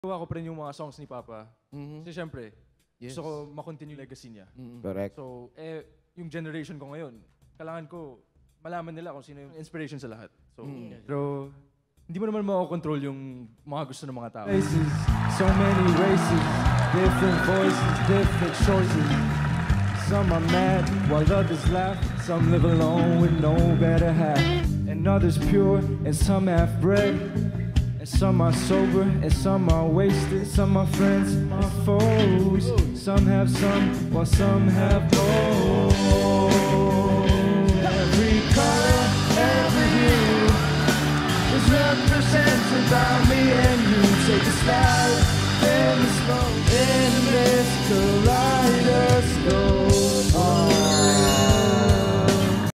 Gawa ko pa rin yung mga songs ni Papa. Kasi syempre, gusto ko makontinue legacy niya. Correct. So, yung generation ko ngayon, kailangan ko malaman nila kung sino yung inspiration sa lahat. So, pero hindi mo naman makakontrol yung mga gusto ng mga tao. Faces, so many races, different voices, different choices. Some are mad while others laugh. Some live alone with no better half. And others pure and some half-bred. And some are sober and some are wasted. Some are friends, some are foes. Some have some while some have both. Every color, every hue is represented by me and you. Take a slide in the smoke in this collide.